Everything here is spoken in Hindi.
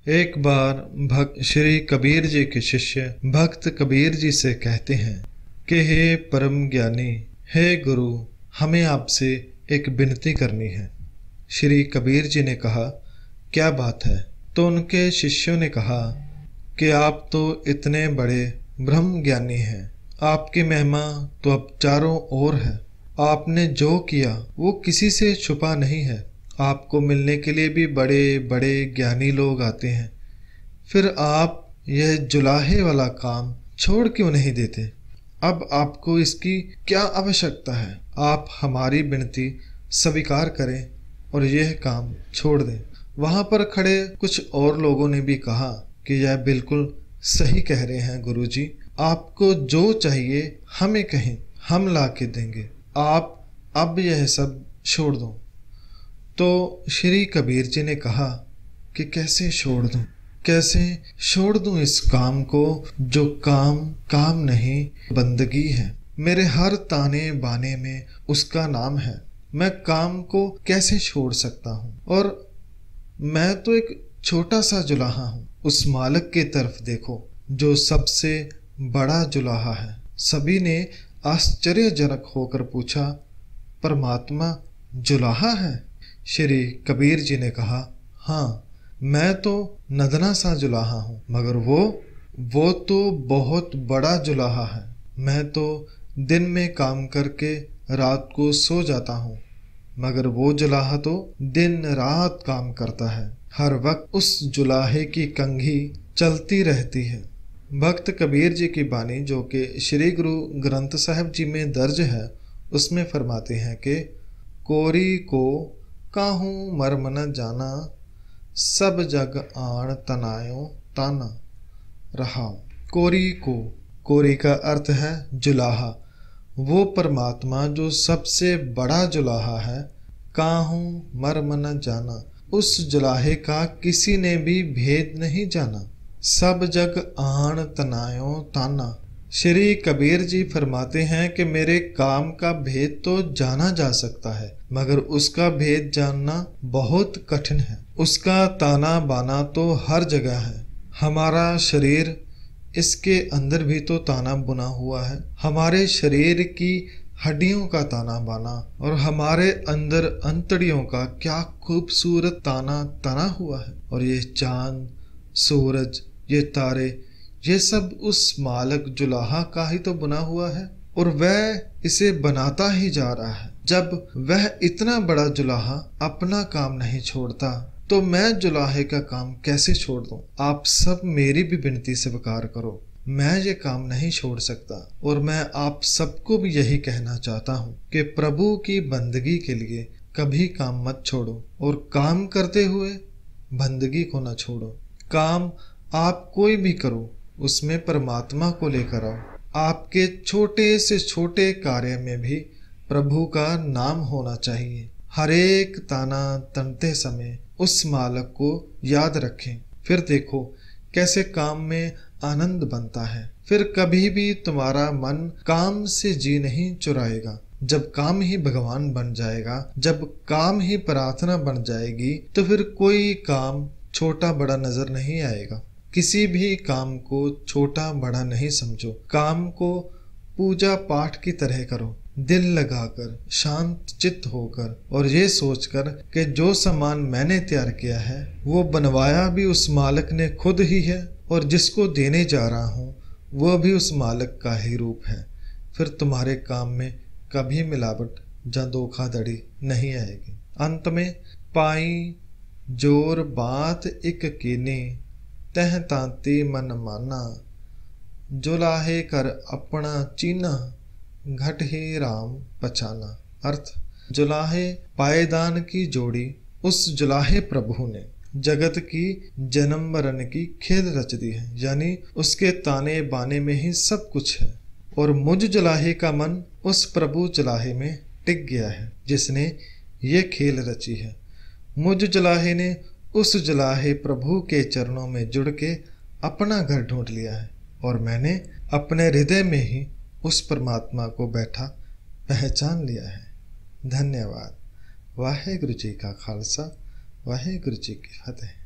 एक बार भक्त श्री कबीर जी के शिष्य भक्त कबीर जी से कहते हैं कि हे परम ज्ञानी, हे गुरु, हमें आपसे एक विनती करनी है। श्री कबीर जी ने कहा, क्या बात है? तो उनके शिष्यों ने कहा कि आप तो इतने बड़े ब्रह्म ज्ञानी हैं, आपकी महिमा तो अब चारों ओर है। आपने जो किया वो किसी से छुपा नहीं है। आपको मिलने के लिए भी बड़े बड़े ज्ञानी लोग आते हैं, फिर आप यह जुलाहे वाला काम छोड़ क्यों नहीं देते? अब आपको इसकी क्या आवश्यकता है? आप हमारी विनती स्वीकार करें और यह काम छोड़ दें। वहां पर खड़े कुछ और लोगों ने भी कहा कि यह बिल्कुल सही कह रहे हैं गुरुजी, आपको जो चाहिए हमें कहें, हम ला के देंगे। आप अब यह सब छोड़ दो। तो श्री कबीर जी ने कहा कि कैसे छोड़ दूं, कैसे छोड़ दूं इस काम को जो काम नहीं, बंदगी है। मेरे हर ताने बाने में उसका नाम है। मैं काम को कैसे छोड़ सकता हूँ? और मैं तो एक छोटा सा जुलाहा हूँ। उस मालिक की तरफ देखो जो सबसे बड़ा जुलाहा है। सभी ने आश्चर्यजनक होकर पूछा, परमात्मा जुलाहा है? श्री कबीर जी ने कहा, हाँ, मैं तो नदना सा जुलाहा हूँ, मगर वो तो बहुत बड़ा जुलाहा है। मैं तो दिन में काम करके रात को सो जाता हूँ, मगर वो जुलाहा तो दिन रात काम करता है। हर वक्त उस जुलाहे की कंघी चलती रहती है। भक्त कबीर जी की बानी जो कि श्री गुरु ग्रंथ साहिब जी में दर्ज है, उसमें फरमाते हैं कि कोरी को काहूँ मर्म न जाना, सब जग आण तनायो ताना रहा। कोरी का अर्थ है जुलाहा। वो परमात्मा जो सबसे बड़ा जुलाहा है, काहूँ मर्म न जाना, उस जुलाहे का किसी ने भी भेद नहीं जाना। सब जग आण तनायो ताना। श्री कबीर जी फरमाते हैं कि मेरे काम का भेद तो जाना जा सकता है, मगर उसका भेद जानना बहुत कठिन है। उसका ताना बाना तो हर जगह है। हमारा शरीर, इसके अंदर भी तो ताना बुना हुआ है। हमारे शरीर की हड्डियों का ताना बाना और हमारे अंदर अंतड़ियों का क्या खूबसूरत ताना तना हुआ है। और ये चांद, सूरज, ये तारे, ये सब उस मालिक जुलाहा का ही तो बना हुआ है, और वह इसे बनाता ही जा रहा है। जब वह इतना बड़ा जुलाहा अपना काम नहीं छोड़ता, तो मैं जुलाहे का काम कैसे छोड़ दूं? आप सब मेरी भी विनती स्वीकार करो। मैं ये काम नहीं छोड़ सकता, और मैं आप सबको भी यही कहना चाहता हूँ कि प्रभु की बंदगी के लिए कभी काम मत छोड़ो, और काम करते हुए बंदगी को न छोड़ो। काम आप कोई भी करो, उसमें परमात्मा को लेकर आओ। आपके छोटे से छोटे कार्य में भी प्रभु का नाम होना चाहिए। हर एक ताना तनते समय उस मालिक को याद रखें। फिर देखो कैसे काम में आनंद बनता है। फिर कभी भी तुम्हारा मन काम से जी नहीं चुराएगा। जब काम ही भगवान बन जाएगा, जब काम ही प्रार्थना बन जाएगी, तो फिर कोई काम छोटा बड़ा नजर नहीं आएगा। किसी भी काम को छोटा बड़ा नहीं समझो। काम को पूजा पाठ की तरह करो, दिल लगाकर, शांत चित्त होकर, और ये सोचकर कि जो सामान मैंने तैयार किया है वो बनवाया भी उस मालिक ने खुद ही है, और जिसको देने जा रहा हूँ वो भी उस मालिक का ही रूप है। फिर तुम्हारे काम में कभी मिलावट या धोखाधड़ी नहीं आएगी। अंत में पाई जोर बात एक कीनी, तह तांती मन माना, जुलाहे कर अपना चीना, घट ही राम पछाना। अर्थ, जुलाहे पायदान की जोड़ी उस जुलाहे प्रभु ने जगत की जन्म मरण की खेल रच दी है, यानी उसके ताने बाने में ही सब कुछ है। और मुझ जुलाहे का मन उस प्रभु जुलाहे में टिक गया है जिसने ये खेल रची है। मुझ जुलाहे ने उस जुलाहे प्रभु के चरणों में जुड़ के अपना घर ढूंढ लिया है, और मैंने अपने हृदय में ही उस परमात्मा को बैठा पहचान लिया है। धन्यवाद। वाहेगुरु जी का खालसा, वाहेगुरु जी की फतेह।